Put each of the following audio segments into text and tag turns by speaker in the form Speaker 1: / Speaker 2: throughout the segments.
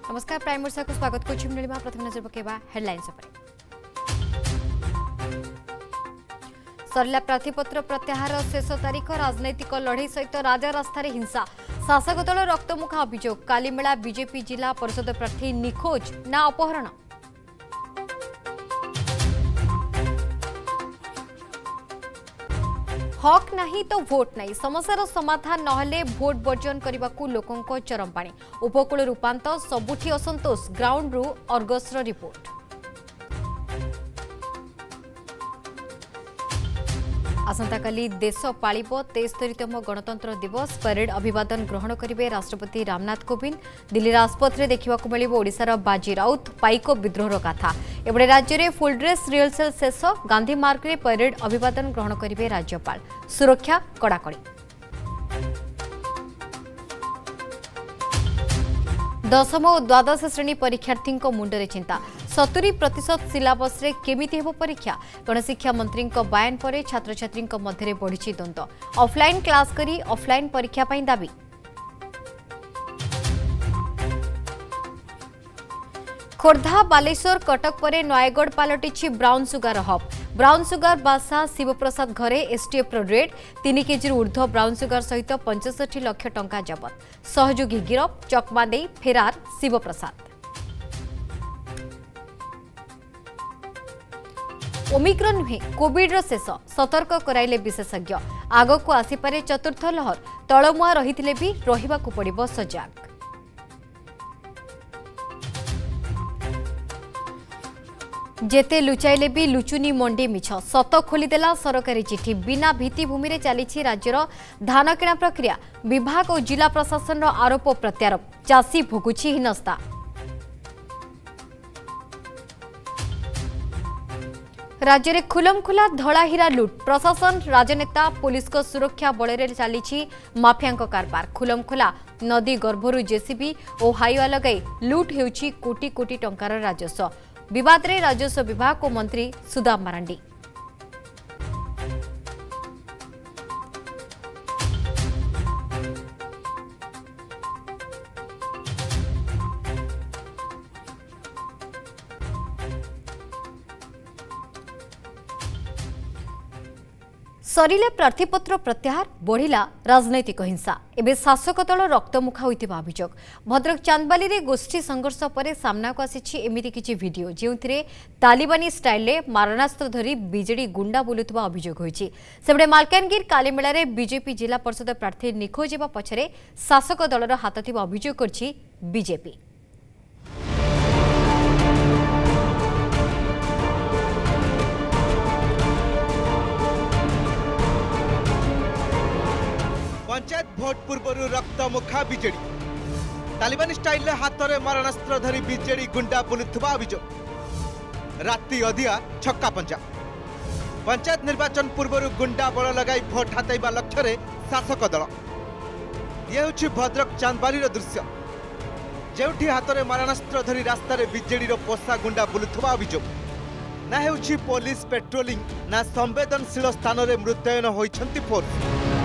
Speaker 1: नमस्कार प्राइम मोर्चा को स्वागत करुछि नीलिमा। प्रथम नजर पकेबा हेडलाइंस पर। सरला प्रार्थीपत्र प्रत्याहार शेष तारीख। राजनैतिक लड़ई सहित राजा रास्तार हिंसा। शासक दल रक्तमुखा अभियोग। कालीमेला बीजेपी जिला परिषद प्रार्थी निखोज ना अपहरण। हक नहीं तो भोट नहीं। समस्यार समाधान नहले भोट बर्जन करने को लोकों चरम पाणी। उपकूल रूपांत सबुठी असंतोष। ग्राउंड रू अर्गसर रिपोर्ट। आसंताकाली देश पालिब 73तम गणतंत्र दिवस। परेड अभिवादन ग्रहण करेंगे राष्ट्रपति रामनाथ कोविंद। दिल्ली राजपथ में देखा मिल ओडिशार बाजी राउत पाइक विद्रोहर गाथा। एबड़े राज्य में फुल ड्रेस रिहर्सल शेष। गांधी मार्ग में परेड अभिवादन ग्रहण करेंगे राज्यपाल। सुरक्षा कड़ाकड़ी। दशम और द्वादश श्रेणी परीक्षार्थी मुंडरे चिंता। 70% सिलेबस रे केमिति हेबो परीक्षा। गणशिक्षा मंत्री बयान पर छात्र छात्री मध्य बढ़ी द्वंद्व। ऑफलाइन क्लास करी ऑफलाइन परीक्षा पाई दाबी। खोर्धा बालेश्वर कटक पर नयगढ़ पलटि brown sugar hub. Brown sugar बादशाह शिवप्रसाद घरे एसटीएफ रेड। 3 केजी ऊर्ध्व ब्राउन सुगार सहित 65 लाख टंका जबत। सहयोगी गिरफ। चकमा दे फेरार शिवप्रसाद। ओमिक्रॉन नुहे कोविड शेष। सतर्क कराइले विशेषज्ञ। आग को आसीपारे चतुर्थ लहर। तलमुआ रही भी रहिबाकु पड़िबो सजाग। जेते लुचाइले भी लुचुनी मंडी मिछ। सत खोलीदेला सरकारी चिठी। बिना भित्तिभूमि रे चलीछि राज्यर धान किणा प्रक्रिया। विभाग और जिला प्रशासन आरोप प्रत्यारोप। चाषी भोगुछि हिनस्ता। राज्य में खुलमखुला धड़ाहीरा लुट। प्रशासन राजनेता पुलिस को सुरक्षा बल चली माफिया कारबार। खुलमखुला नदी गर्भरू जेसीबी और हाईवा लगाई लुट होउछि कोटी कोटी टंकार राजस्व। विवाद रे राजस्व विभाग और मंत्री सुदाम मारांडी। सरिले प्रार्थीपत्र प्रत्याहार बढ़िला राजनैतिक हिंसा। एबे शासक दल रक्तमुखा होइतिबा अभियोग। भद्रक चांदबाली रे गोष्ठी संघर्ष पर सामना को आसी एमिति किछि वीडियो जेउथिरे तालिबानी स्टाइल रे मारणास्त्र धरी बीजेडी गुंडा बुलुतबा अभियोग होइछि। सेबडे मालकानगिर कालीमेला रे बीजेपी जिला परिषद प्रार्थी निखोज हेबा पछरे शासक दलर हाथ थिबा अभियोग करछि बीजेपी।
Speaker 2: पंचायत भोट पूर्व रक्तमुखा बीजेडी। तालिबानी स्टाइल हाथ में मारणास्त्र धरी बीजेडी गुंडा बुलुवा अभियोग। राति अधिया छक्का पंजा। पंचायत निर्वाचन पूर्व गुंडा बल लगाई भोट हाथाइबा लक्ष्य शासक दल। यह हूँ भद्रक चांदबाली दृश्य जेउठी हाथ में मारणास्त्र धरी रास्तार बीजेडी पोषा गुंडा बुलुवा अभियोग। ना हेउछि पुलिस पेट्रोलिंग ना संवेदनशील स्थान में मुतयन होइछंती फोर्स।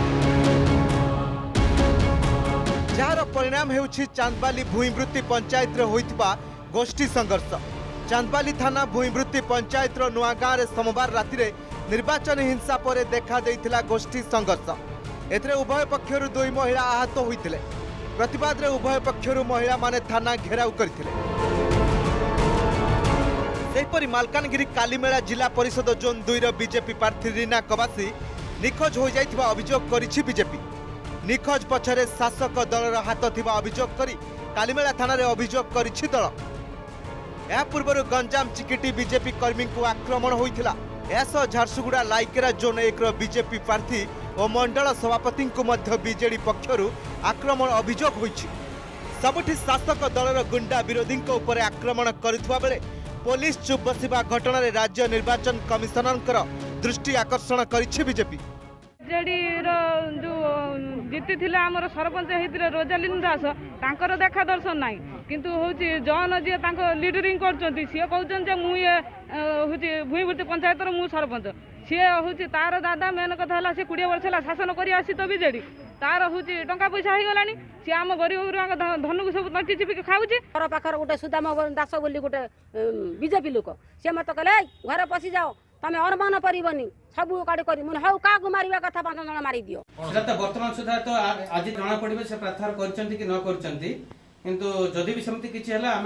Speaker 2: जार परिणाम हेउछि चांदबाली भूईवृत्ति पंचायत होइतिबा गोष्ठी संघर्ष। चांदबाली थाना भूईवृत्ति पंचायत नुआगाँ रे सोमवार राति रे निर्वाचन हिंसा पर देखा देइथिला गोष्ठी संघर्ष। एथरे उभय पक्षरु 2 महिला आहत होइथिले। प्रतिवाद रे उभय पक्षरु महिला माने थाना घेराव करथिले। सेहिपरि मालकानगिरी कालीमेला जिला परिषद जोन 2 रो बीजेपी प्रार्थी रीना कबासी निखोज हो जाइथिबा अभियोग करिछि बीजेपी। निखोज पछरे शासक दलर हाथ थिबा अभियोग करी कालीमेला थाना रे अभियोग करिछि दल। या पूर्व गंजाम चिकिटी बीजेपी कर्मी को आक्रमण होइथिला। एसो झारसुगुड़ा लाइकेरा जोन 1 रो बीजेपी प्रार्थी और मंडल सभापति को मध्य बीजेडी पक्षरु आक्रमण अभियोग होइछि। सबुठी शासक दलर गुंडा विरोधी उपर आक्रमण करुवा बेले पुलिस चुप बसिबा घटना रे राज्य निर्वाचन कमिशनर दृष्टि आकर्षण करिछि बीजेपी।
Speaker 3: जेडी जो जीति थिला हमर सरपंच हेतिरे रोजालिन दास तांकर देखा दर्शन नाही किंतु होची जन जे तांको लीडरिंग करचंती सिए कहउचन जे मु ये होची भूईवृत्ति पंचायत रो मु सरपंच सिए होची तार दादा मेन कथा हला से 20 वर्ष हला शासन करी आसी तो बीजेडी तार होची टंका पैसा हे गलानी सी आम गरीब गुरुआ धन को सब नची चिपिक खाऊे
Speaker 4: घर पाखर गोटे सुदाम दास बोली गोटे बीजेपी लोक सी मत कहले घर पशि जाओ तमें अनुमान पारबनी सब काढ़ी कर हाउ क्या मारे कथा 5 जन मारी दियो
Speaker 5: बर्तमान सुधा तो आज जना पड़े से प्रत्याहार कर कि न कर किंतु जदि भी सेमती किसी है आम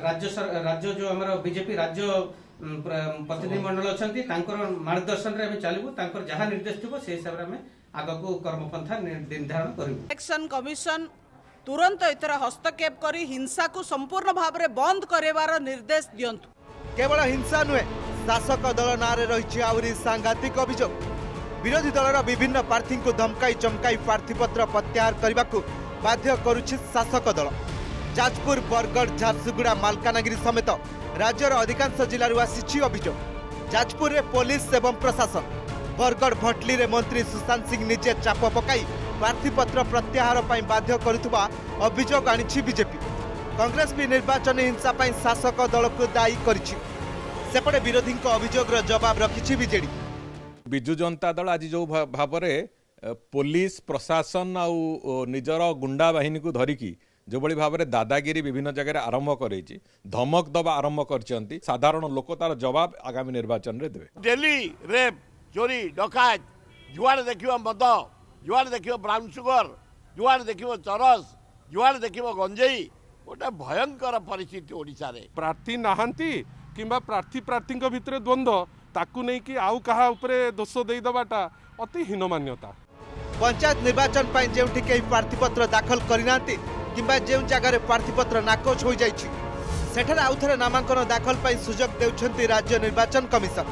Speaker 5: राज्य जो आम बीजेपी राज्य प्रतिनिधिमंडल अच्छा मार्गदर्शन में चलू जहाँ निर्देश थो से हिसाब से आग को कर्मपंथा निर्धारण कर
Speaker 6: इलेक्शन कमिशन तुरंत एथर हस्तक्षेप कर हिंसा को संपूर्ण भाव में बंद करार निर्देश दियंतु।
Speaker 2: केवल हिंसा नुहे शासक दल ना रही आहरी सांघातिक अभियोग विरोधी दलर विभिन्न प्रार्थी को धमकाई चमकाई प्रार्थीपत्र प्रत्याहार करने को बाध्य करुछि शासक दल। जाजपुर बरगढ़ झारसुगुड़ा मालकानगिरी समेत राज्यर अधिकांश जिलूर आसी अभियोग। जाजपुर में पुलिस एवं प्रशासन बरगढ़ भटली रे मंत्री सुशांत सिंह निजे चाप पकाई प्रार्थीपत्र प्रत्याहार पर बाध्य करुवा अभियोग आनी बीजेपी। कांग्रेस भी निर्वाचन हिंसा पर शासक दल को दायी करिछि। सेपटे विरोधी अभियोगर जवाब रखिछि बीजेडी।
Speaker 7: बिजु जनता दल आज जो भाव में पुलिस प्रशासन आउ निजर गुंडा बाहिनी को धरिकी जो बड़ी भाव में दादागिरी विभिन्न जगह आरंभ कर धमक दबा आरंभ कर साधारण लोक तार जवाब आगामी निर्वाचन में देवे।
Speaker 8: डेली रेप चोरी डकायत जुआड़े देख मद जुआड़े देख ब्राउन सुगर जुआड़े देख चरस जुआड़े देख गंजेई गोटे भयंकर परिस्थिति ओडिशा रे।
Speaker 9: प्रार्थी नहांती किंबा प्रार्थी प्रार्थी भितर द्वंद्व ताकू नहीं कि आउ कहा उपरे दोष दे दबाटा अति हीनमान्यता।
Speaker 2: पंचायत निर्वाचन पर जेउठी कई प्रार्थीपत्र दाखल करना किंबा जो जगार प्रार्थीपत्र नाकोच हो जाइछि सेठारे आउ थरे नामांकन दाखल पर सुजोग देउछंती राज्य निर्वाचन कमिशन।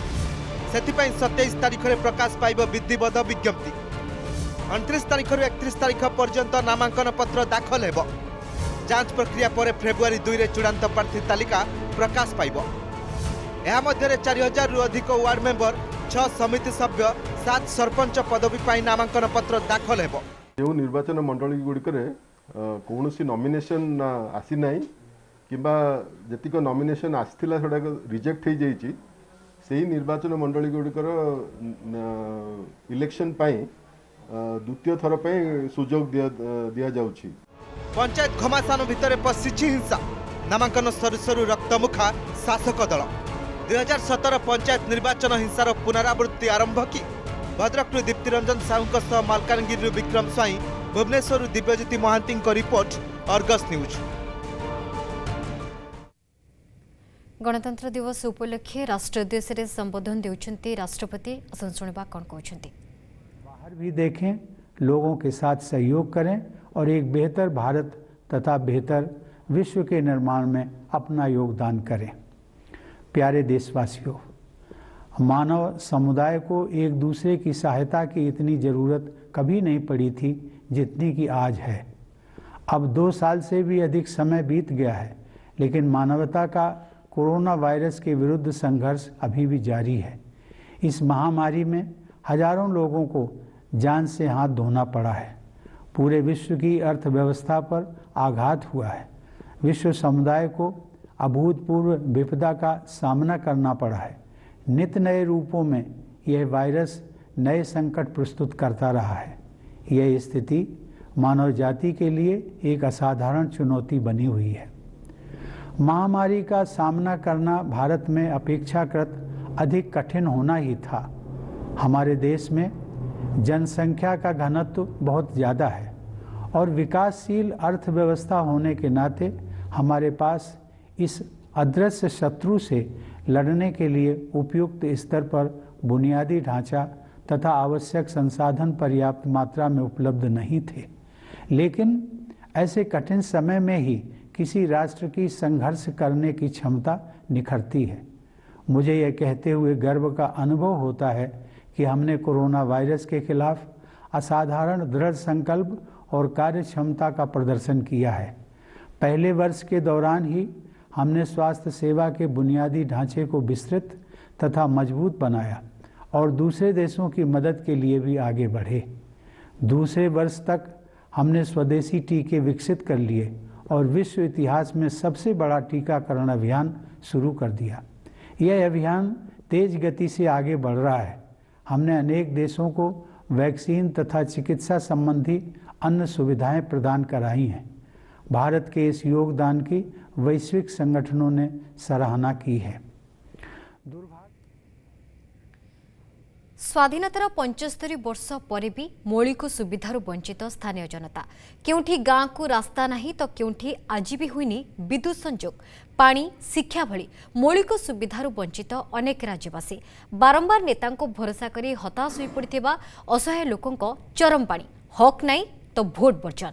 Speaker 2: सेथिपई 27 तारिख में प्रकाश पाइब विधिबद्ध विज्ञप्ति। 29 तारिख 31 तारिख पर्यंत नामांकन पत्र दाखल हेब। जांच प्रक्रिया पर फेब्रुआरी 2 रे चूड़ांत प्रार्थी तालिका प्रकाश पाइब। यह मध्य 4000 रु अधिक वार्ड मेंबर 6 समिति सभ्य 7 सरपंच पदवी पाई नामांकन पत्र दाखल हेब।
Speaker 10: जो निर्वाचन मंडली गुड़िक कौन नॉमिनेशन आसी ना कि जी नॉमिनेशन आसाला से रिजेक्ट हो जाइए से ही निर्वाचन मंडली गुड़िकर इलेक्शन द्वितीय थर पर सुजोग दि जाउछि।
Speaker 2: पंचायत घमासान भितर पशिछि हिंसा नामांकन सरू सरू रक्तमुखा शासक दल। 2017 पंचायत निर्वाचन हिंसार पुनरावृत्ति आरंभ कि भद्रकु Diptiranjan Sahu Malkangiri Bikram Swain Bhubaneswar Dibyajyoti Mahanti report Argus news.
Speaker 1: गणतंत्र दिवस उपलक्षे राष्ट्र उद्देश्य संबोधन देउछंती राष्ट्रपति। आसन सुनिबा कोन कहउछंती।
Speaker 11: बाहर भी देखें, लोगों के साथ सहयोग करें और एक बेहतर भारत तथा बेहतर विश्व के निर्माण में अपना योगदान करें। प्यारे देशवासियों, मानव समुदाय को एक दूसरे की सहायता की इतनी ज़रूरत कभी नहीं पड़ी थी जितनी कि आज है। अब 2 साल से भी अधिक समय बीत गया है, लेकिन मानवता का कोरोना वायरस के विरुद्ध संघर्ष अभी भी जारी है। इस महामारी में हजारों लोगों को जान से हाथ धोना पड़ा है। पूरे विश्व की अर्थव्यवस्था पर आघात हुआ है। विश्व समुदाय को अभूतपूर्व विपदा का सामना करना पड़ा है। नित नए रूपों में यह वायरस नए संकट प्रस्तुत करता रहा है। यह स्थिति मानव जाति के लिए एक असाधारण चुनौती बनी हुई है। महामारी का सामना करना भारत में अपेक्षाकृत अधिक कठिन होना ही था। हमारे देश में जनसंख्या का घनत्व बहुत ज़्यादा है और विकासशील अर्थव्यवस्था होने के नाते हमारे पास इस अदृश्य शत्रु से लड़ने के लिए उपयुक्त स्तर पर बुनियादी ढांचा तथा आवश्यक संसाधन पर्याप्त मात्रा में उपलब्ध नहीं थे। लेकिन ऐसे कठिन समय में ही किसी राष्ट्र की संघर्ष करने की क्षमता निखरती है। मुझे यह कहते हुए गर्व का अनुभव होता है कि हमने कोरोना वायरस के खिलाफ असाधारण दृढ़ संकल्प और कार्य क्षमता का प्रदर्शन किया है। पहले वर्ष के दौरान ही हमने स्वास्थ्य सेवा के बुनियादी ढांचे को विस्तृत तथा मजबूत बनाया और दूसरे देशों की मदद के लिए भी आगे बढ़े। दूसरे वर्ष तक हमने स्वदेशी टीके विकसित कर लिए और विश्व इतिहास में सबसे बड़ा टीकाकरण अभियान शुरू कर दिया। यह अभियान तेज गति से आगे बढ़ रहा है। हमने अनेक देशों को वैक्सीन तथा चिकित्सा संबंधी अन्य सुविधाएं प्रदान कराई हैं। भारत के इस योगदान की वैश्विक संगठनों ने सराहना की है।
Speaker 1: स्वाधीनतार 75 वर्ष पर भी मौलिक सुविधार वंचित स्थानीय जनता। क्योंठी गाँ को रास्ता नहीं तो क्योंठी आज भी हुईनी विद्युत संजोग, पानी, शिक्षा भली मौलिक सुविधार वंचित अनेक राज्यवासी बारंबार नेता भरोसा करी हताश हो पड़िथिबा असहाय लोकंक चरम पानी। हक नहीं तो भोट वर्जन।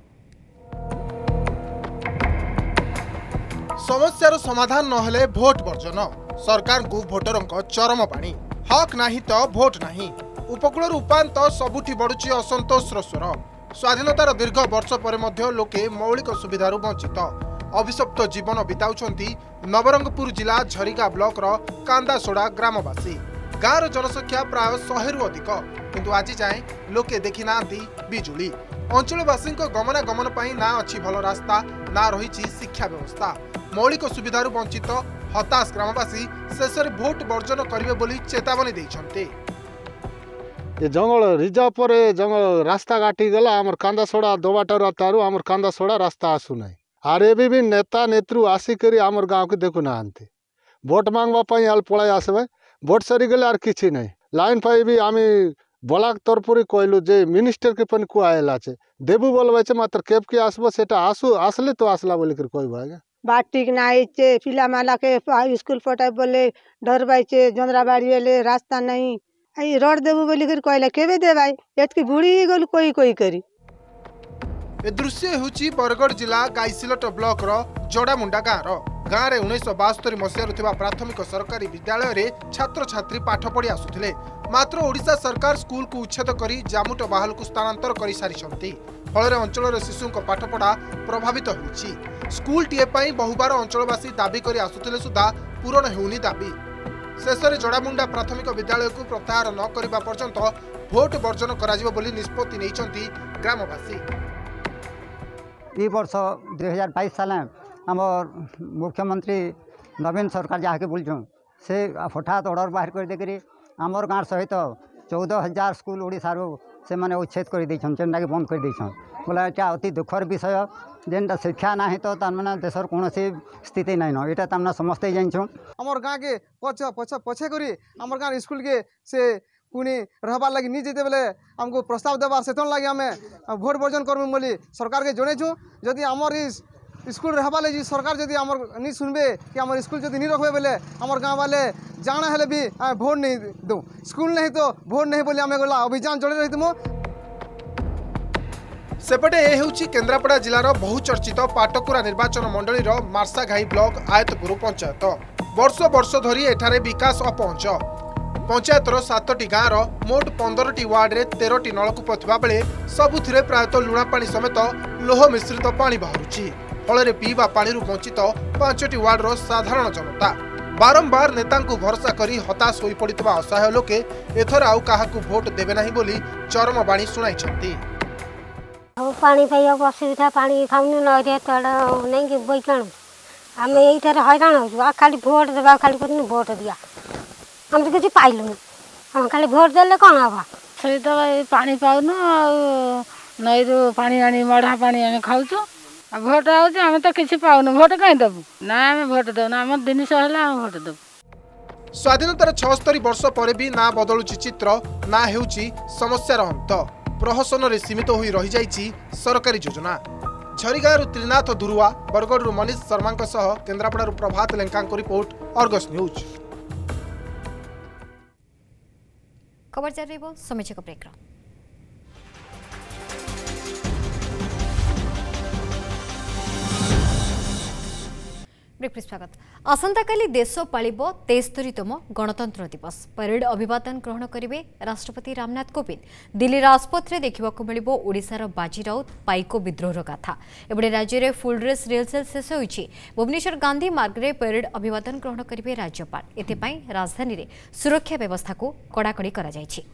Speaker 12: समस्यार समाधान नहले भोट वर्जन। सरकार को भोटरंक चरम पानी। हक नहीं तो भोट नहीं। उपकूल उपात सबुठी बढ़ुची असंतोषर स्वर। स्वाधीनतार दीर्घ वर्ष पर मध्य लोके मौलिक सुविधार वंचित अभिशप्त जीवन बिताउछंती नवरंगपुर जिला झरिगा ब्लॉकर कांदासोड़ा ग्रामवासी। गाँवर जनसंख्या प्राय 100 रु अधिक, किंतु आज जाए लोके देखि नांती बिजुली। अंचलवासी गमनागमन पर ना अच्छी भल रास्ता, ना रही शिक्षा व्यवस्था। मौलिक सुविधार वंचित हताश ग्रामवासी शेष में भोट वर्जन करेंगे बोली चेतावनी देइछन्ते।
Speaker 13: जंगल रिजर्व पर जंगल रास्ता काटी गला आमर कांदासोड़ा दोबाटर तारू आमर कांदासोड़ा रास्ता आसु नहीं। आर एबी भी नेता नेतृ आसिक आमर गाँव के देखु ना भोट मांगवाई आल पलाई आसबे। भोट सरी गले आर किछि नहीं। लाइन पाई भी आम ब्लॉक तरफ कहलु जे मिनिस्टर के पन कुआला देबू बोलबे मात्र केप के आसबो सेटा आसु आसले तो आसला बोली कर कहबो आगे।
Speaker 14: बाट ठीक ना पिला माला के स्कूल पटाई बोले डर बाइचे जोंदरा बाड़ी वाले रास्ता नहीं आई रोड देबू बोली कर कहला केबे दे भाई एतकी बुढ़ी गल कोई कोई करी।
Speaker 12: ए दृश्य होची बरगढ़ जिला गाईसिलट ब्लॉक रो जोड़ामुंडा गाँव रे 1972 मसीह प्राथमिक सरकारी विद्यालय रे छात्र छात्री पाठ पढ़ी आसुथिले। मात्र ओडिशा सरकार स्कूल को उच्छेद करी जामुट बाहल को स्थानांतर कर सारी फल अंचल शिशु पाठपढ़ा प्रभावित होउछि। स्कूल टीए पाई बहुबार अंचलवासी दाबी कर आसुथिले सुधा पूरण हेउनी दाबी। शेष में जोड़ामुंडा प्राथमिक विद्यालय को प्रत्याहार न करबा पर्यंत भोट वर्जन कराजिबो बोली निष्पत्ति नेइछन्ति ग्रामवासी।
Speaker 15: ई वर्ष 2022 साल आम मुख्यमंत्री नवीन सरकार जहाँके बोलछन से हठात ऑर्डर बाहर कर देकरी आमर गाँव सहित 14,000 स्कूल ओडिशा से माने उच्छेद कर देछन, जेनटा बंद कर देछन। बोला एटा अति दुखर विषय। जेनटा शिक्षा ना तो तार देशर कौन स्थिति नहीं न एटा तार समस्ते जानछन।
Speaker 16: आमर गाँव के पछ पछ पछे करी आमर गाँव स्कूल के से पुणी रहबार लगी नहीं जेते बेले हमको प्रस्ताव देवा सेतन लगी आम भोट वर्जन करमु बोली सरकार के जणेछु। जदि आमर स्कूल रहबा लगी सरकार जदि आमर नहीं सुनबे कि आमर स्कूल जदि नहीं रखबे बेले आमर गाँव वाले जाना हेले भी भोट नहीं दो। स्कूल नहीं तो भोट नहीं बोली आम गला अभियान चढ़ी रही।
Speaker 12: सेपटे ए हेउछि केन्द्रापड़ा जिलार बहुचर्चित पाटकुरा निर्वाचन मंडलीर मार्साघाई ब्लॉक आयतपुर पंचायत। वर्ष वर्ष धरी एठारे विकास अपहुंच। पंचायतर 7टी गाँवर मोट 15टी वार्ड रे 13टी नलकूप थिबा बेले सबुथिरे प्रायतः लुणा पानी समेत लोह मिश्रित पानी बाहरुछि। फल पीवा पानी वंचित 5टी वार्डर साधारण जनता बारंबार नेतांकु भरोसा करी हताश होई पड़ितबा असहाय लोके एथर आउ काहाकु भोट देबे नाही बोली चरम बाणी सुनाइछन्ति।
Speaker 17: पानी पाइब असुविधा पानी खाऊनु नरिया तड़ नहीं कि बैकाणु आम यहीठार हैरान हो खाली भोट देवा खाली कहते भोट दिया हम तो किसी पाइलुनि हम खाली भोट देले कौन हवा
Speaker 18: से तो पानी पाऊनु नई रू पानी आनी मढ़ा पानी आनी खाऊचु भोट आम तो किसी पाऊनु भोट कहीं देबू ना आम भोट देना आम जिनस है भोट देबू।
Speaker 12: स्वाधीनतार 76 वर्ष पर भी ना बदलुची चित्र ना हेउची समस्यार अंत। प्रहसन रे सीमित होई रही जाइछि सरकारी योजना। Jharigaon Trinath Durua Bargarh Manish Sharma Kendrapara Prabhat Lenka report Argus news.
Speaker 1: खबर जारी समीक्षा ब्रेक। स्वागत। आसंताकाली देश पालिब 73तम गणतंत्र दिवस। परेड अभिवादन ग्रहण करेंगे राष्ट्रपति रामनाथ कोविंद। दिल्ली राजपथ में देखा मिल ओडिशार बाजी राउत पाइक विद्रोहर गाथा। एबड़े राज्य में फुल ड्रेस रिहर्सल शेष होइछि। भुवनेश्वर गांधी मार्ग में परेड अभिवादन ग्रहण करेंगे राज्यपाल। एथिपाई राजधानी में सुरक्षा व्यवस्था को कड़ाकड़ी करा जाइछि।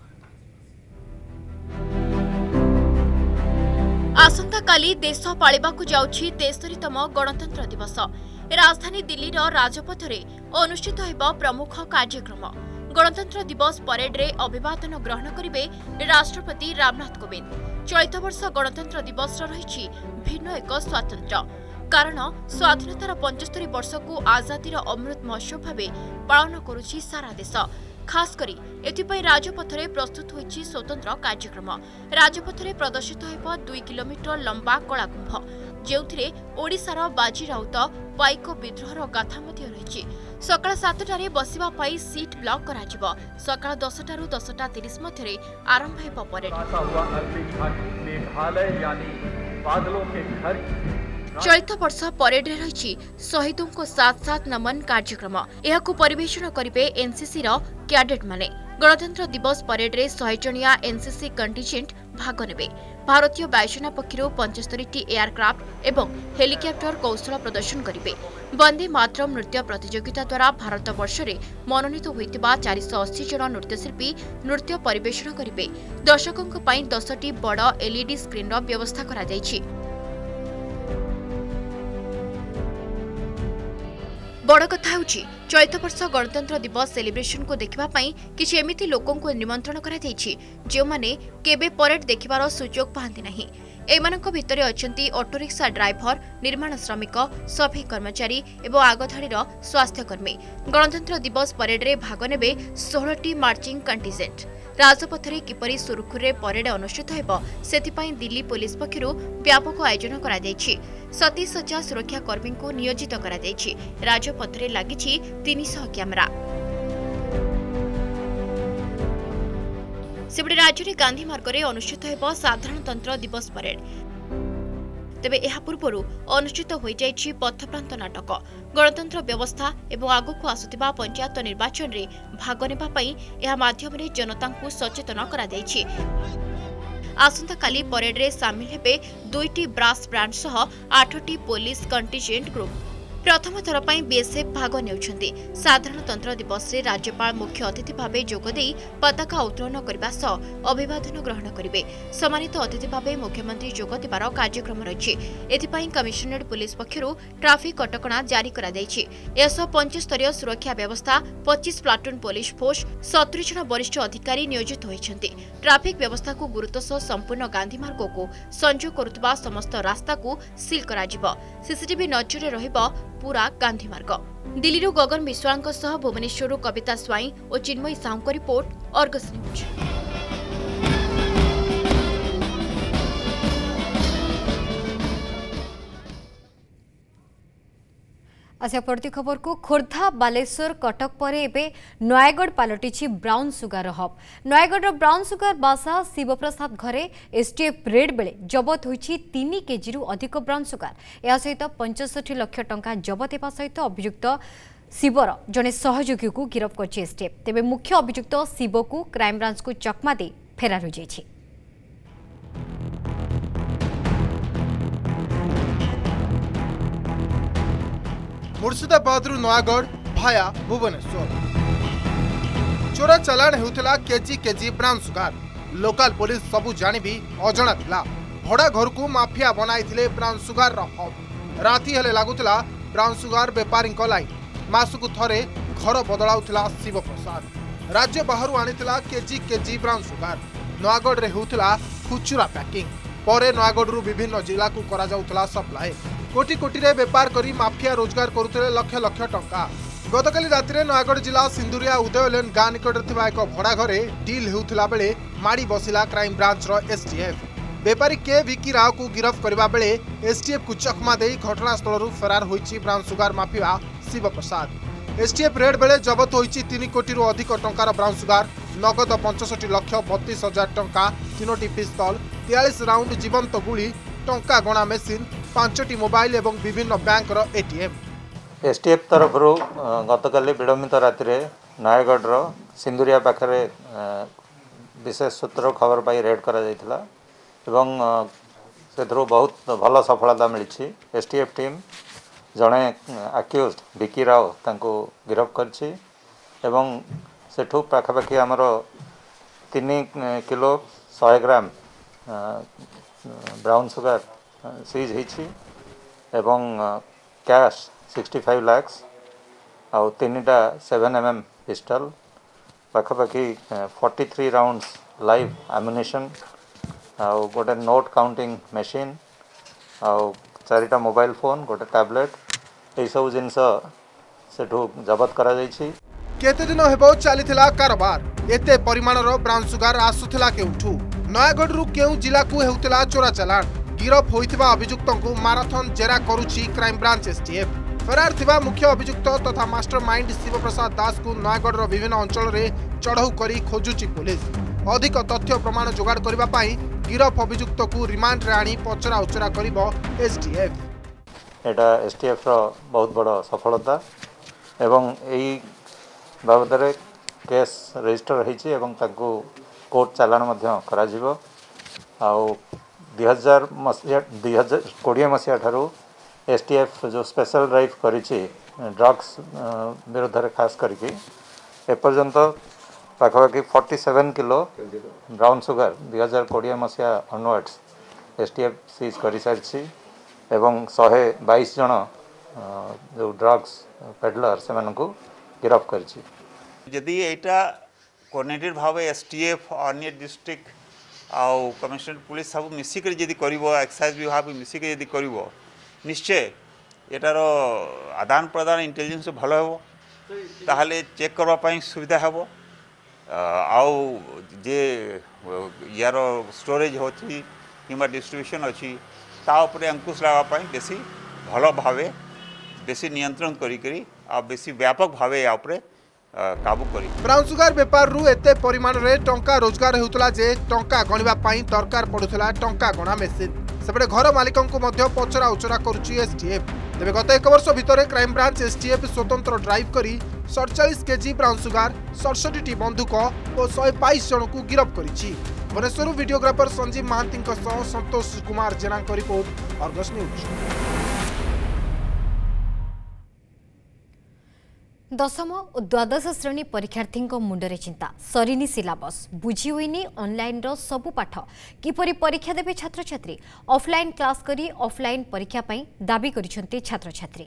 Speaker 1: आसंताकाली देश पालिबाकु जाउछि 73तम गणतंत्र दिवस। राजधानी दिल्लीर राजपथ में अनुष्ठित होइबा प्रमुख कार्यक्रम।
Speaker 19: गणतंत्र दिवस परेड रे अभिवादन ग्रहण करिवे राष्ट्रपति रामनाथ कोविंद। चलित वर्ष गणतंत्र दिवस रही भिन्न एक स्वातंत्र्य कारण स्वाधीनतार 75 वर्ष को आजादीर अमृत महोत्सव भाव पालन करुछि सारा देश। खास करी एथिपाई राजपथरे प्रस्तुत होइछि स्वतंत्र कार्यक्रम। राजपथरे प्रदर्शित हेब 2 किलोमीटर लंबा कलाकुंभ जेउथिरे ओडिशार बाजी राउत पाइक विद्रोहर गाथा मध्य रहिछि। सकाळ 7टारे बसिबा पाई सीट ब्लॉक कराजिबो। सकाळ 10टारु 10:30 मध्यरे आरंभ हेब परेड। चलित वर्ष परेड रे रही शहीदों को साथ साथ नमन कार्यक्रम। यहाकू परिवेषण करिवे एनसीसी रो कैडेट माने। गणतंत्र दिवस परेड रे 100 जणिया एनसीसी कंटिजेंट भाग नेबे। भारतीय वायुसेना पक्षरु 75टी एयरक्राफ्ट एवं हेलिकॉप्टर कौशल प्रदर्शन करिवे। वंदे मातरम नृत्य प्रतियोगिता द्वारा भारत वर्ष रे मनोनीत होइतिबा 480 जण नृत्यशिल्पी नृत्य परिवेषण करिवे। दर्शकों पई 10टी बड़ एलईडी स्क्रीन रो व्यवस्था करा जायछि। बड़ कथा होछि चलित वर्ष गणतंत्र दिवस सेलिब्रेशन को देखिबा पई किछि एमिति लोकों को निमंत्रण करा जायछि जे माने केबे परेड देखिबार सुजोग पाहंती नाही। एमानक भितरे अछंती ऑटो रिक्शा ड्राइवर, निर्माण श्रमिक, सफाई कर्मचारी एवं आगधाड़ीर स्वास्थ्यकर्मी। गणतंत्र दिवस परेड रे भाग नेबे 16टी मार्चिंग कंटिजेंट। राजपथरे किपरि सुरुखुरे परेड अनुष्ठित हेब सेथिपाई दिल्ली पुलिस पक्षरु व्यापक आयोजन करा जायछि। 27,000 सुरक्षा कर्मी को नियोजित करा जायछि। राजपथरे लागिछि 300 कैमेरा। सेबडे राज्य में गांधी मार्ग में अनुष्ठित हेब साधारणतंत्र दिवस परेड। तेबे एहा पूर्वरु अनुष्ठित हो जायछि पथप्रांत नाटक। गणतंत्र व्यवस्था एवं आगकू आसुथिबा पंचायत निर्वाचन रे भाग नेबा पई एहा माध्यम रे जनता को सचेतन करा जायछि। आसंता काली परेड रे शामिल हेबे 2टी ब्रास ब्रांड सह 8टी पुलिस कंटिजेंट ग्रुप। प्रथम थर पई बीएसएफ भाग नेउछन्ती। साधारणतंत्र दिवस रे राज्यपाल मुख्य अतिथि भावे जोगदेई पताका उत्तोलन करबा सह अभिवादन ग्रहण करिवे। सम्मानित अतिथि भावे मुख्यमंत्री जोगदेबार कार्यक्रम रहिछि। एथिपाई कमिशनरेट पुलिस पक्षरु ट्राफिक कटकणा जारी करा जायछि। एस 25 स्तरीय सुरक्षा व्यवस्था 25 प्लाटून पुलिस फोर्स 70 जन वरिष्ठ अधिकारी नियोजित होइछन्ती। ट्राफिक व्यवस्था को गुरुत्व सह संपूर्ण गांधी मार्ग को संजोग करुतबा समस्त रास्ता को सील करा जिवो। सीसीटीवी नजर रे रहिबो पूरा गांधी मार्ग। दिल्ली गगन मिश्रांक सह भुवनेश्वर कविता स्वाई और चिन्मयी साहू को रिपोर्ट अर्गस न्यूज।
Speaker 1: आशा प्रति खबर को खोर्धा बालेश्वर कटक पर एबे नयागढ़ पलटि brown sugar hub. Nayagarh brown sugar बासा शिवप्रसाद घरे एसटीएफ रेड बेले जबत होइछि 3 केजी रु अधिक ब्राउन सुगार। या सहित 65 लाख टंका जबत हेबा सहित अभियुक्त शिवर जने सहयोगी को गिरफ्त करछि एसटीएफ। तेबे मुख्य अभियुक्त शिव को क्राइमब्रांच को चकमा दे फेरार हो जाइछि।
Speaker 12: मुर्शिदाबाद नयागढ़ भाया भुवनेश्वर चोरा चलाण होउथिला KG KG brown sugar. Local police सबू जानी भी अजଣା थिला। भड़ा घर को माफिया बनाइथिले ब्राउन सुगार हब। राति हेले लागुथिला ब्राउन सुगार बेपारी लाइन। मासुकु थरे घर बदलाउथिला शिवप्रसाद। राज्य बाहर आनिथिला KG KG brown sugar. Nayagarh रे होउथिला खुचुरा पैकिंग। परे नयागढ़ रु विभिन्न जिला को करा जाउथिला सप्लाई। कोटी कोटी रे व्यापार करी माफिया रोजगार करुथिले लक्ष लक्ष टंका। गतकाली राति नयागढ़ जिला सिंदुरिया उदयलेन गाँ निकट थिबा एक भड़ा घरे डील हेउथिला बेले माड़ी बसिला क्राइम ब्रांच रो एसटीएफ। व्यापारी के विकी राव को गिरफ्त करबा बेले एसटीएफ को चकमा देई घटनास्थल रु फरार होइछि brown sugar mafia Shivprasad. STF raid बेले जबत होइछि 3 कोटी रु अधिक टंकार ब्राउन सुगार, नगद 65 लाख 32 हजार टंका, 3टी पिस्तल, 43 राउंड जीवंत गुली, टंका गणा मेसिन, 5टी मोबाइल एवं विभिन्न बैंक रो एटीएम।
Speaker 20: एसटीएफ तरफ गतकाली विलंबित राति नयागढ़ सिंदुरिया पाखरे विशेष सूत्र खबर पाई रेड करा जायतिला एवं सेथरो बहुत भल सफलता मिली। एसटीएफ टीम जड़े आक्यूज विकी राव तांको गिरफ्त करछि एवं सेठू पाखापाखि आमर 3 kilo 100 gram brown sugar seized होइछि एवं कैश 65 लाख आउ 3टा 7mm पिस्टल पाखापाखि 43 राउंड्स लाइव एम्युनिशन आउ गोटे नोट काउंटिंग मशीन आउ 4टा मोबाइल फोन गोटे टैबलेट यही सब जिनस सेठू जबत करा जायछि।
Speaker 12: केते दिन हेबो चलीथिला कारोबार एते परिमाणर ब्राउन सुगार आसुथिला केउठू नयागढ़ रु केउ जिला को हेउतिला चोरा चालान गिरफ होइथिबा अभियुक्तंकु माराथन जेरा करूछि क्राइम ब्रांच एसटीएफ फरार थिबा मुख्य अभियुक्त तथा मास्टरमाइंड शिवप्रसाद दास को नयागढ़ विभिन्न अंचल रे चढ़ऊ करी खोजुछि पुलिस अधिक तथ्य प्रमाण जोगाड़ करबा पई गिरफ अभियुक्त को रिमांड रे आनी पचरा उचरा करिवो एसटीएफ।
Speaker 20: एटा एसटीएफ रो बहुत बड़ सफलता एवं एई बाबदरे केस रजिस्टर होइछि एवं ताकू कोर्ट चालान मध्य करा जिवो आउ 2020 मसीहा ठारू एसटीएफ जो स्पेशल ड्राइव करिछि ड्रग्स विरुद्ध रे खास करके एपर्यंत पाखापाखि 47 किलो ब्राउन सुगर 2020 मसीहा ऑनवर्ड्स एसटीएफ सीज करि सारिछि एवं 122 जन जो ड्रग्स पेडलर से मानकू गिरफ करिछि।
Speaker 21: यदि एटा कोऑर्डिनेटेड भाव एसटीएफ अन्य डिस्ट्रिक्ट आउ कमिशनरेट पुलिस सब मिसिक यदि करिवो एक्साइज विभाग मिसिक यदि करिवो निश्चय एटार आदान प्रदान इंटेलिजेंस भल हेबो ताहले चेक करबा पई सुविधा हेबो आउ जे यार स्टोरेज होची किंबा डिस्ट्रीब्यूशन अछि ता ऊपर अंकुश लगा पई बेसी भल भावे बेसी नियंत्रण करी करी आ बेसी व्यापक भावे या ऊपर काबू करी।
Speaker 12: ब्राउन सुगार व्यापार रु एते परिमाण रे टंका रोजगार हेउतला जे टंका गणिबा पई दरकार पडुथला टंका गणा मेसिन सेपटे घर मालिकन को मध्य पचरा उचरा करूची एसटीएफ। तेबे गत 1 वर्ष भितरे क्राइम ब्रांच एसटीएफ स्वतंत्र ड्राइव करी 47 केजी ब्राउन सुगार 67 टी बंदूक और 122 जन को गिरफ्त करिछि। Bhubaneswar videographer Sanjeev Mohanty Santosh Kumar Jena report Argus news.
Speaker 1: दशम और द्वादश श्रेणी परीक्षार्थी मुंडरे चिंता सरीनी सिलेबस बुझी हुईनी ऑनलाइन रो सबु पाठ किपरि परीक्षा देबे छात्र छात्री ऑफलाइन क्लास करी ऑफलाइन परीक्षा पई दाबी करिसंते छात्र छात्री।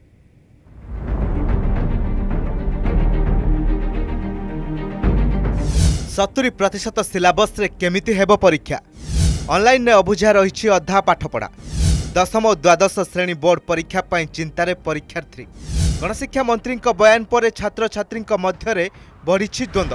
Speaker 2: 70% सिलेबस रे केमिति हेबो परीक्षा ऑनलाइन रे अबुझा रहिछि अधा पाठपढ़ा दशम और द्वादश श्रेणी बोर्ड परीक्षा पई चिंतारे परीक्षार्थी गणशिक्षा मंत्री बयान पर छात्र छात्री मध्य बढ़ी द्वंद्व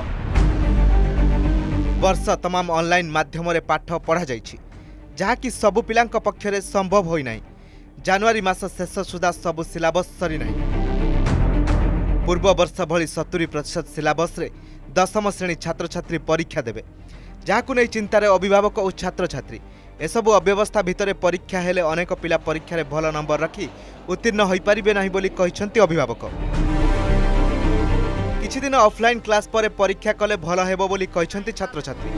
Speaker 2: वर्ष तमाम ऑनलाइन माध्यम पाठ पढ़ा जाइछि जहाँकि सबु पिलांक पक्षरे संभव होई नाही। जनवरी मास शेष सुधा सबु सिलेबस सरी नाही। पूर्व वर्ष भली 70% सिलेबस रे दशम श्रेणी छात्र छात्री परीक्षा देबे जहाँकु नै चिंतारे अभिभावक और छात्र छात्री एसबु अव्यवस्था भितर परीक्षा हेले अनेक पिला परीक्षा भल नंबर रखी उत्तीर्ण हो पारिबे नाही बोली कहिसंती अभिभावक। किछि दिन ऑफलाइन क्लास पर परीक्षा कले भल हेबो बोली कहिसंती छात्र छात्री।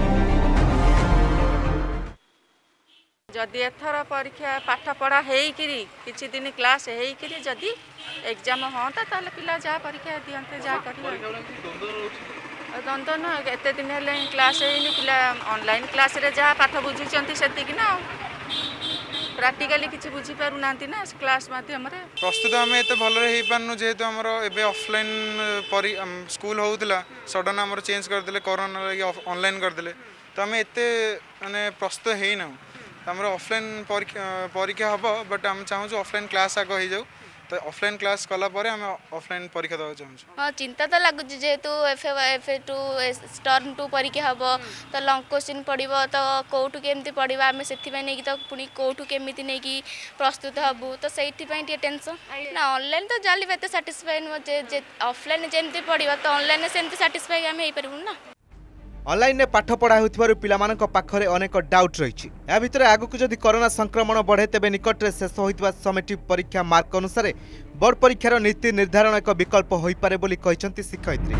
Speaker 22: जदि एथर परीक्षा पाठ पढ़ा हेइकिरी किछि दिन क्लास हेइकिरी जदि एग्जाम होता ताले पिला जा परीक्षा दियंते जा करिवे द्वंद्व न एते दिन हेले क्लास हेइनी पिला ऑनलाइन क्लास रे जा पाठ बुझुचंती सेतिक ना प्रैक्टिकली किछि बुझी पारु नांती ना क्लास माध्यम रे
Speaker 23: प्रस्तुत हमें एते भल रे हेइ पानु जेहेतु हमर एबे ऑफलाइन स्कूल होउतला सडन हमर चेंज कर देले कोरोना लगी ऑनलाइन कर देले तो हमें एते माने प्रस्तुत हेइ ना हमर ऑफलाइन परीक्षा हबो बट हम चाहू जो ऑफलाइन क्लास आगो हे जाऊ तो ऑफलाइन क्लास कला परे हम ऑफलाइन परीक्षा दवा चाहू।
Speaker 24: हां चिंता तो लागु जेहेतु एफ2 टर्म 2 परीक्षा हबो तो लॉन्ग क्वेश्चन पड़िबो तो कोठु केमती पड़िबा हमें सेति पय नै कि तो पुनी कोठु केमिति नै कि प्रस्तुत हबु तो सेति पय टे टेंशन ना ऑनलाइन तो जाली बेते सैटिस्फाई न जे ऑफलाइन जेमती पड़िबा तो ऑनलाइन सेमती सैटिस्फाई हम हे परबु ना।
Speaker 2: ऑनलाइन ने पाठ पढ़ा होथिबारु पिलामानक पाखरे अनेक डाउट रहिछि या भितरे आगु जदि कोरोना संक्रमण बढ़े तेबे निकट रे शेष होइतबा समेटिव परीक्षा मार्क अनुसार बोर्ड परीक्षार नीति निर्धारण एक विकल्प होई पारे बोली कहिसंती शिक्षयित्री।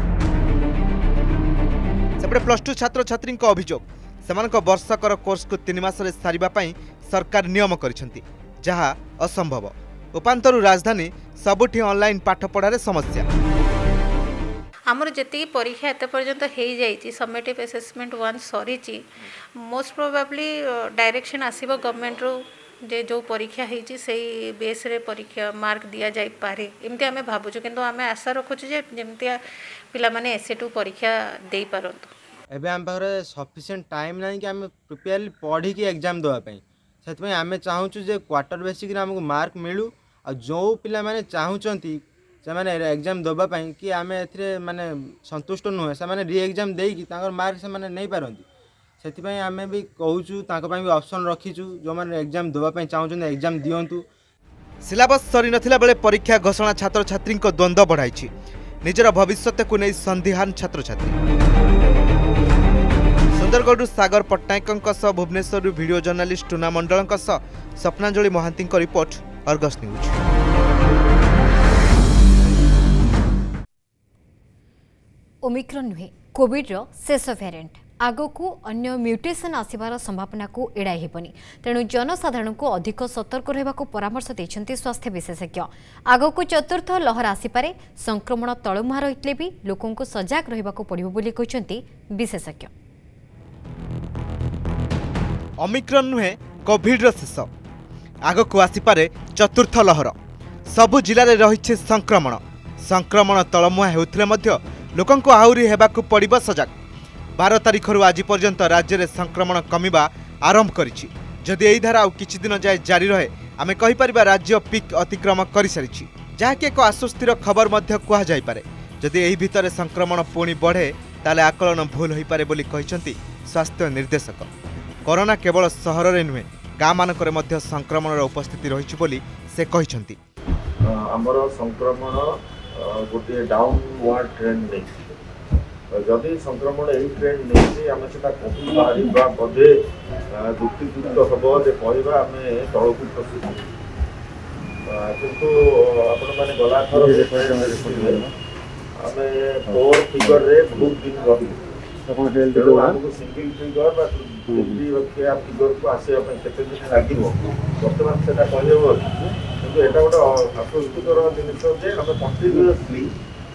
Speaker 2: सेपटे +2 छात्र छात्री अभियोग सेमानक वर्षकर कोर्स को 3 मास रे सारिबा पई सरकार नियम करिसंती जहा असंभव। उपांतरु राजधानी सबुठी ऑनलाइन पाठ पढ़ारे समस्या
Speaker 25: आमर जी परीक्षा एत पर्यंत हो जाइए समेटिव असेसमेंट 1 सरी मोस्ट प्रोबेबली डायरेक्शन आसब गवर्नमेंट रू जे जो परीक्षा होती से बेस रे परीक्षा मार्क दि जाई पारे एमती आम भावुँ किंतु आम आशा रखुचु जे जमती पिला माने एसे2 परीक्षा दे पारंतु
Speaker 3: एबे आम पाखरे सफिशिएंट टाइम नहीं कि आम प्रिपेयरली पढ़ी की एग्जाम देवा पई सेतपई आम चाहूँ जे क्वार्टर बेसिक हमको मार्क मिलू आ जो पिला माने चाहूचंती से माने एग्जाम देवा पई कि आम एथिरे माने संतुष्ट नुहे से माने री एग्जाम देई कि तांकर मार्क से माने नहीं पारंती से आम भी कहूँ भी ऑप्शन रखीचु जो मैंने एग्जाम देवाई चाहूँ एग्जाम दिंतु
Speaker 2: सिलेबस सरी नथिला बेले परीक्षा घोषणा छात्र छात्री द्वंद्व बढ़ाई निजर भविष्य को नहीं संदिहान छात्र छात्री Sundargarh Sagar Pattnaik Bhubaneswar video journalist Tuna Mandal Swapnanjali Mohanty report Argus news.
Speaker 1: Omicron नुहे कोविड रो शेष वेरिएंट आगकू अन्य म्यूटेशन आसबार संभावना को एड़ाई हेबनी तेणु जनसाधारण को अधिक सतर्क रहा परामर्श देते स्वास्थ्य विशेषज्ञ आगकू चतुर्थ लहर आसीपारे संक्रमण तलमुहा रही भी लोकों को सजग रहा पड़ो बोली कहते विशेषज्ञ।
Speaker 2: ओमिक्रॉन नुहे कोविड शेष आगकू आसीपारे चतुर्थ लहर सबु जिले में रही संक्रमण तलमुहा होते लोकों को आहरी हेबाकू पड़िबो सजग 12 तारीख आज पर्यंत राज्य में संक्रमण कमिबा आरंभ करिछि जदि एही धारा किछि दिन जाए जारी रहे आमे कहि परिबा राज्य पीक अतिक्रम कर सारिछि जहाँकि एक आश्वस्तिर खबर मध्य कहा जाय पारे जदि एही भितर संक्रमण पुणी बढ़े ताले आकलन भूल होई पारे बोली कहिसंती स्वास्थ्य निर्देशक। कोरोना केवल सहर रे नुहे गाँ मानकरे मध्य संक्रमण उपस्थिति रहिछि बोली से कहिसंती।
Speaker 4: हमर संक्रमण गोटे डाउनवर्ड ट्रेंड नै जदि संक्रमण यही ट्रेंड नहीं आम से बोधे दुखीकृत हम जे कहवा आम तौक खसु किंतु आपण मैंने गला थर आम 4 फिगर रे बहुत दिन रही आमको सिंगल फिगर फिगर को आसवाई केते दिन लगे बर्तमान से कहब कि यहाँ गोटे आश्वस्तिकर जिन आम कंटिन्यूअसली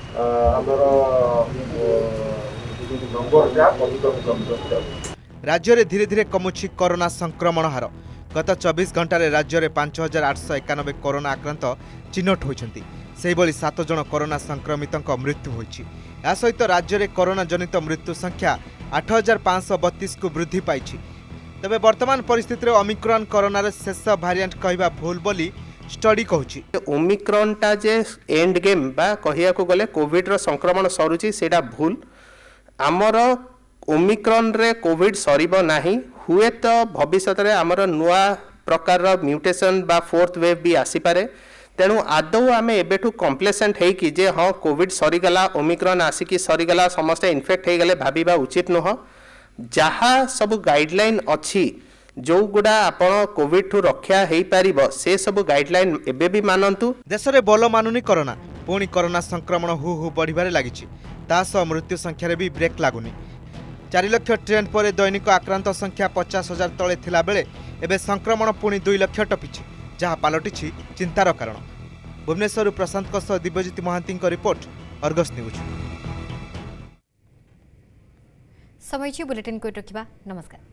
Speaker 2: राज्य में धीरे धीरे कमुछि कोरोना संक्रमण हार गत 24 घंटे राज्य में 5891 कोरोना आक्रांत चिन्हट होती से 7 जन कोरोना संक्रमित मृत्यु होती सहित राज्य में कोरोना जनित मृत्यु संख्या 8532 को वृद्धि पाई तेज वर्तमान परिस्थिति में ओमिक्रॉन कोरोनार शेष भारिएंट कहवा भूल बोली स्टडी कहूची
Speaker 5: ओमिक्रॉन टा जे एंड गेम बा कहिया को गले कोविड रो संक्रमण सरुची सेटा भूल आमर ओमिक्रॉन रे कोविड सरीबो नाही हुए तो भविष्य रे आमर नुआ प्रकार रो म्यूटेशन बा फोर्थ वेव भी आसी पारे तेणु आदौ आम एबेठू कम्प्लेसेंट है कि जे हाँ कोविड सरीगला ओमिक्रॉन आसिकी सरीगला समस्ते इनफेक्ट हो गले भाविबा उचित नुह जहाँ सब गाइडलाइन अच्छी जो गुड़ा आपण कोविड ठू रक्षा हेई पारिबो से सब गाइडलाइन एबे भी मानंतु।
Speaker 2: देश में बोल मानुनी कोरोना पुणी कोरोना संक्रमण हु हु बढ़िबारे लागिछि तासह मृत्यु संख्यार भी ब्रेक लागुनी 4 लाख ट्रेंड पर दैनिक आक्रांत संख्या 50,000 तले थिला बेले एबे संक्रमण पुणी 2 लाख टपिछि जहाँ पलटिछि चिंतार कारण। Bhubaneswar Prashant Divyajyoti Mahanti report Argus news.
Speaker 1: समय बुलेटिन को रखा नमस्कार।